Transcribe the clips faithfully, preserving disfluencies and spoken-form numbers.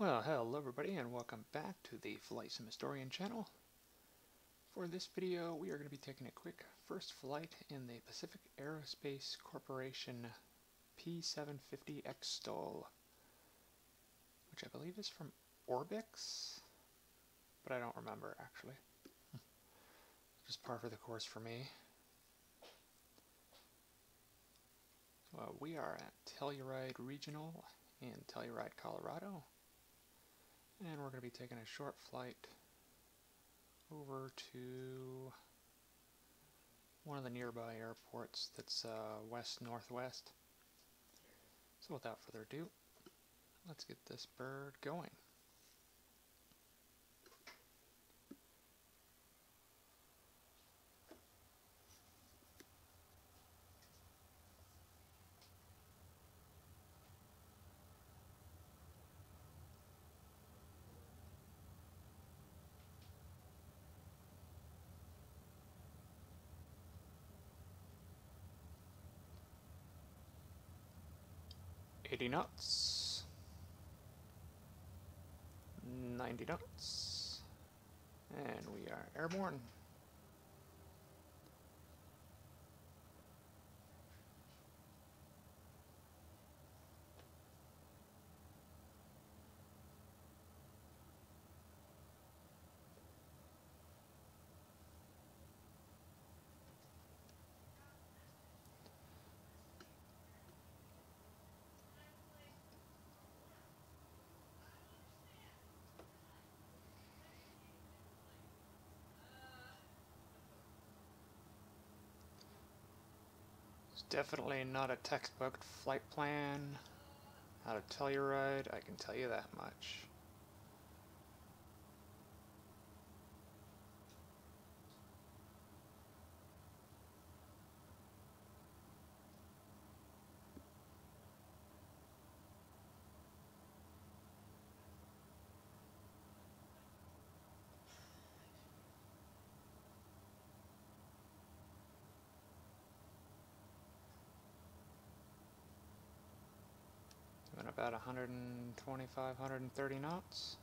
Well, hello everybody and welcome back to the Flight Sim Historian channel. For this video we are going to be taking a quick first flight in the Pacific Aerospace Corporation P seven fifty X STOL, which I believe is from Orbx, but I don't remember actually. Just par for the course for me. So, we are at Telluride Regional in Telluride, Colorado. And we're going to be taking a short flight over to one of the nearby airports that's uh, west-northwest. So without further ado, let's get this bird going. eighty knots, ninety knots, and we are airborne. It's definitely not a textbook flight plan out of Telluride, I can tell you that much. Doing about one hundred twenty-five, one hundred thirty knots.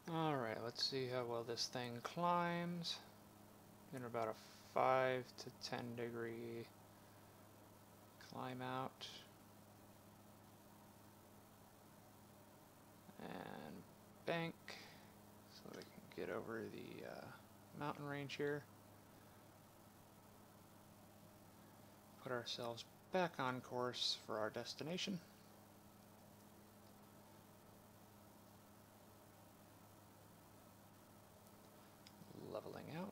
Alright, let's see how well this thing climbs. In about a five to ten degree climb out. And bank, so we can get over the uh, mountain range here. Put ourselves back on course for our destination. Leveling out.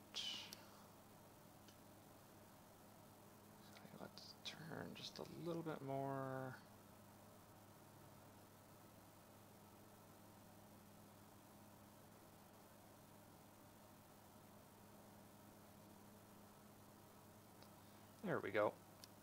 So let's turn just a little bit more. There we go.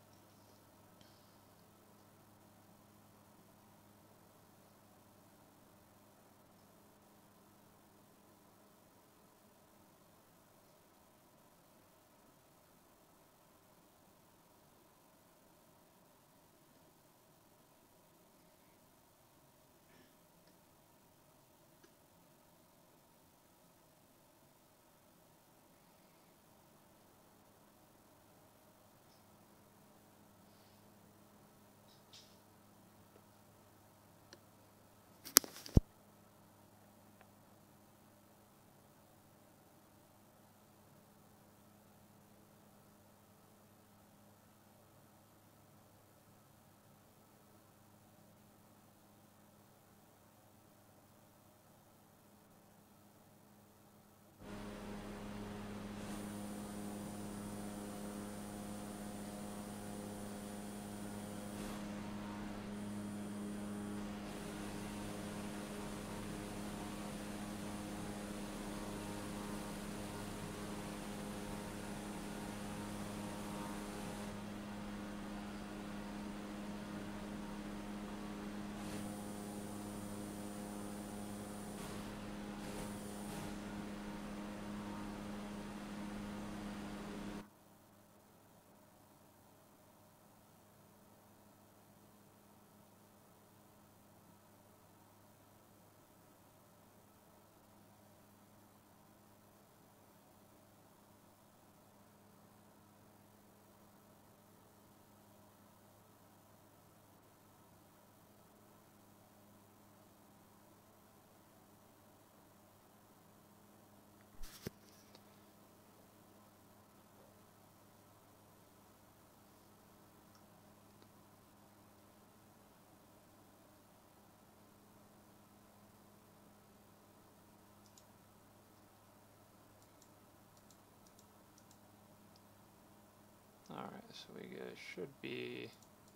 Alright, so we uh, should be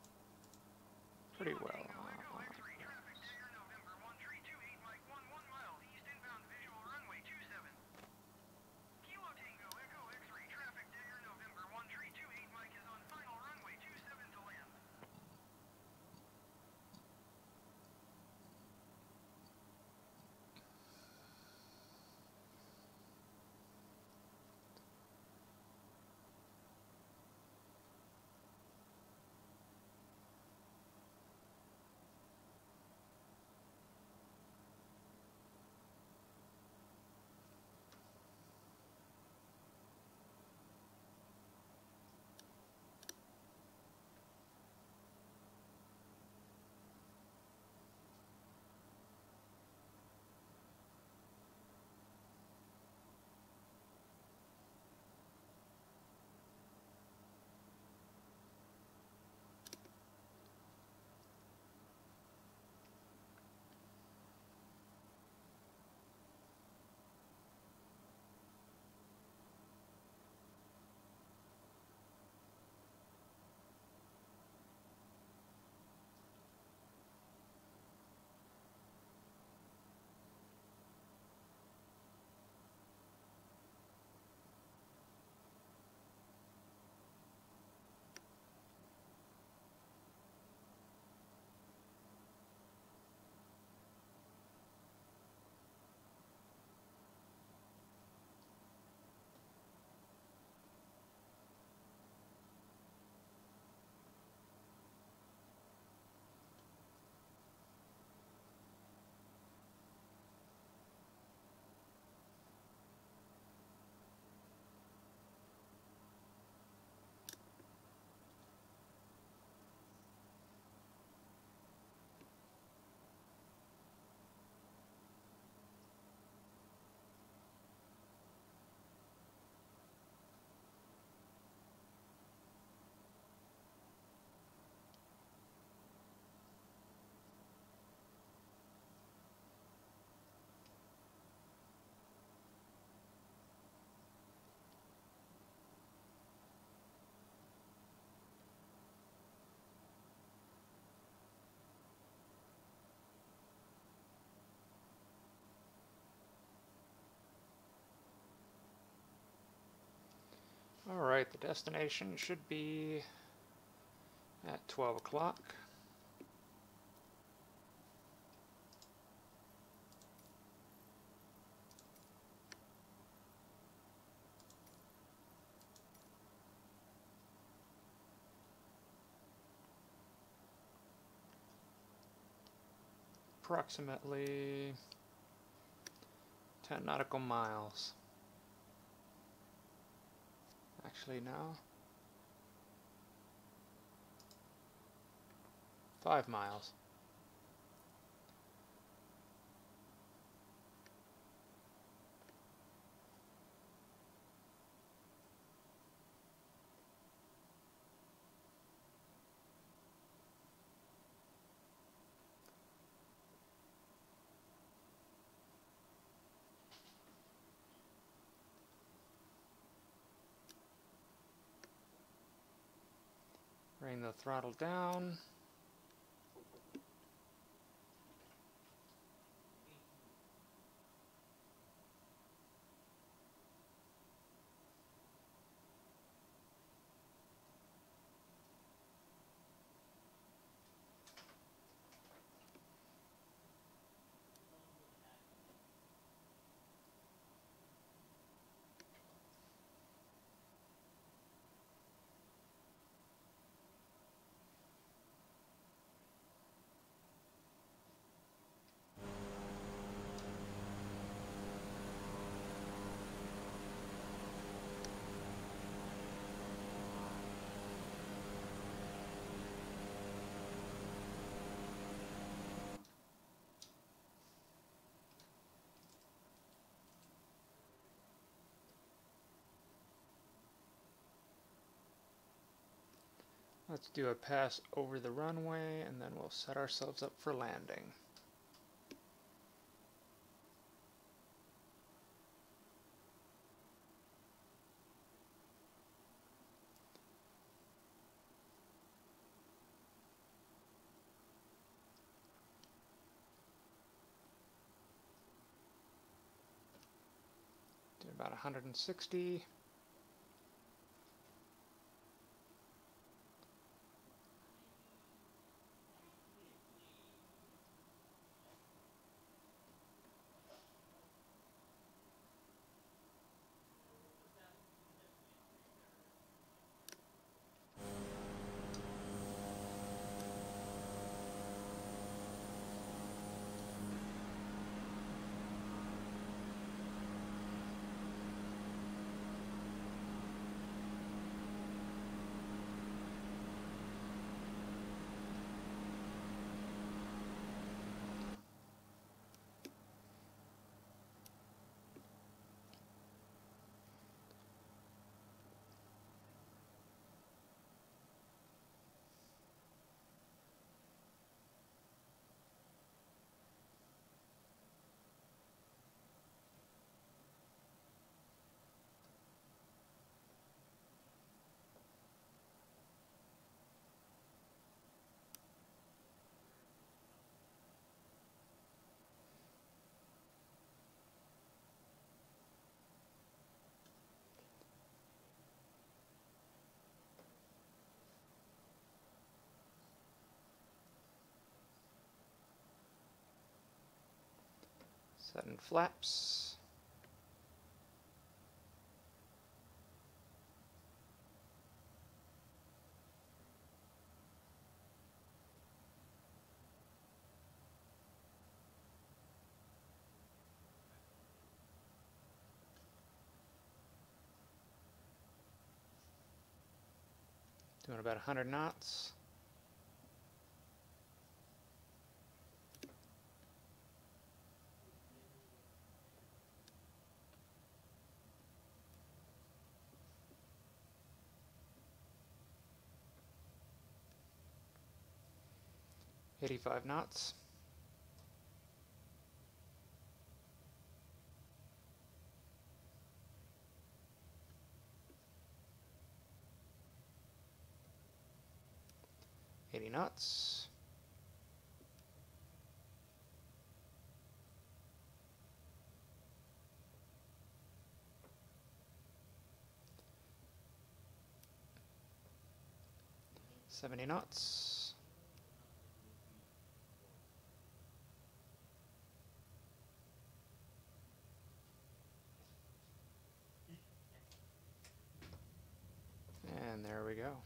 pretty well on. Alright, the destination should be at twelve o'clock. Approximately ten nautical miles. Actually, now five miles. Bring the throttle down. Let's do a pass over the runway and then we'll set ourselves up for landing. Do about one hundred sixty. Setting flaps. Doing about one hundred knots. eighty-five knots. eighty knots. seventy knots. And there we go.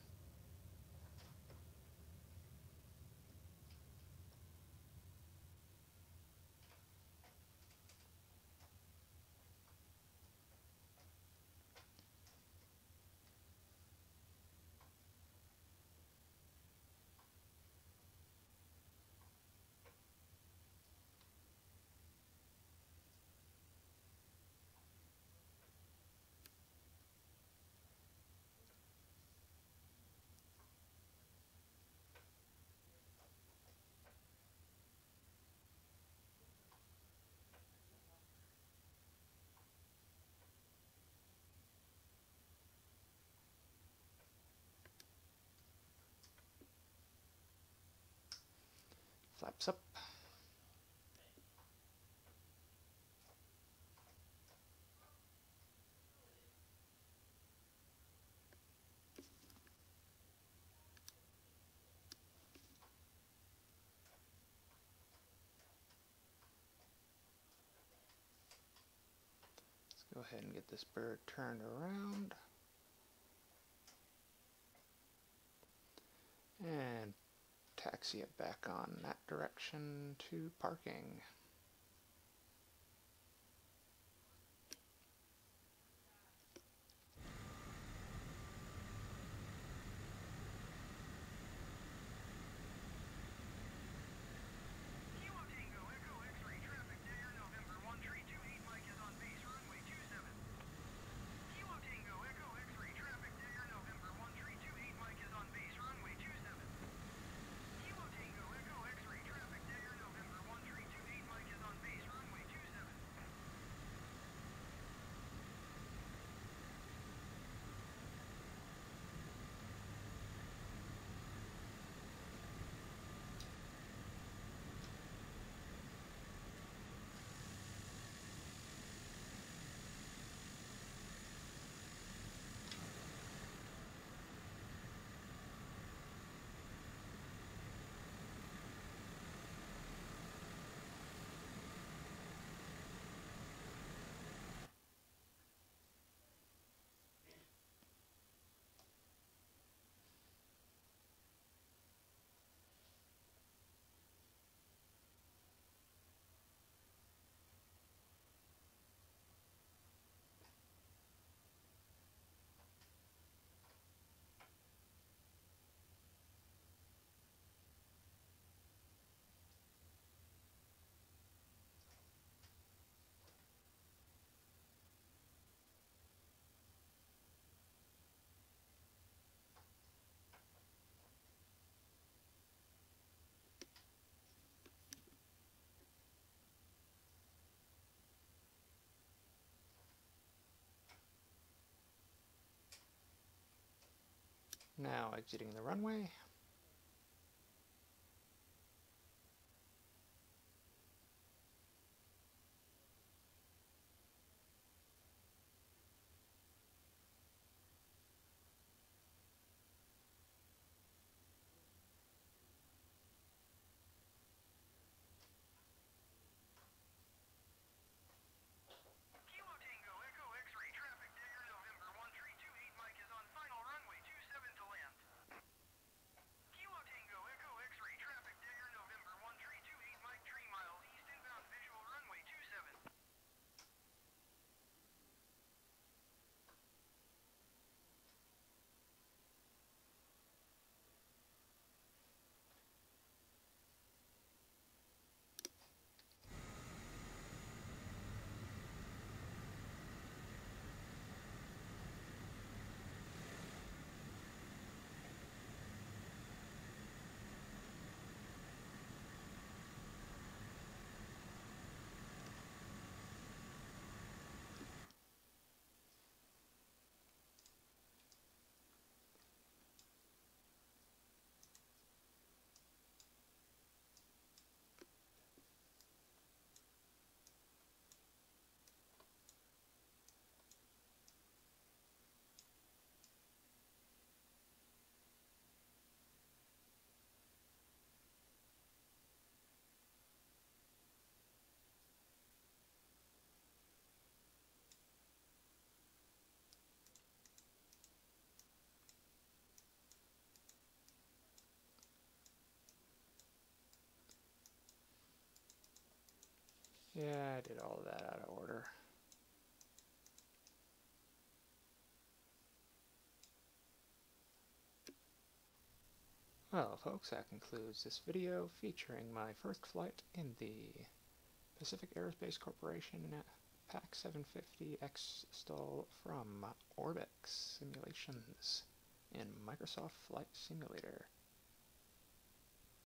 Flaps up. Let's go ahead and get this bird turned around. And taxi it back on that direction to parking. Now exiting the runway. Yeah, I did all of that out of order. Well, folks, that concludes this video featuring my first flight in the Pacific Aerospace Corporation P A C seven fifty X STOL from Orbx Simulations in Microsoft Flight Simulator.